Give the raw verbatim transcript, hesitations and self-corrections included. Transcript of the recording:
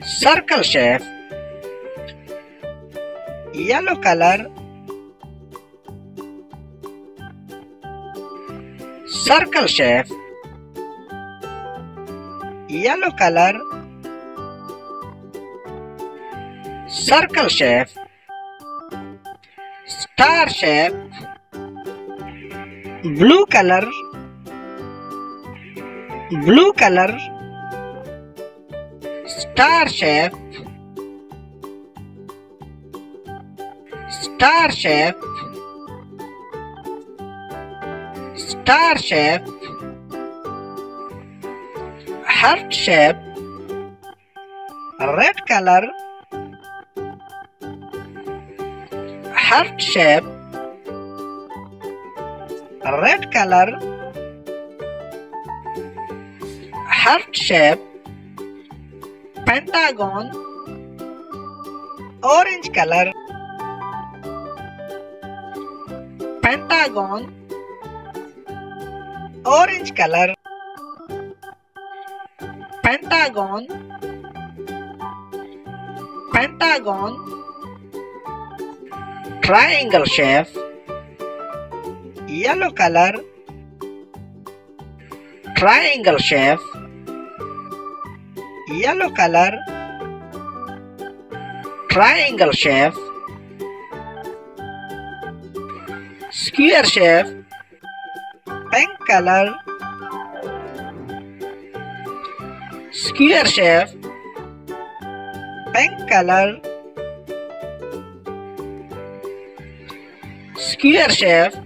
circle shape, yellow color, circle shape, yellow color, circle shape, star shape, blue color, blue color, star shape, star shape, star shape, heart shape, red color, heart shape, red color, heart shape, pentagon, orange color, pentagon, orange color, pentagon, pentagon, triangle shape, yellow color, triangle shape, yellow color, triangle shape, square shape, pink color, square shape, pink color, square shape,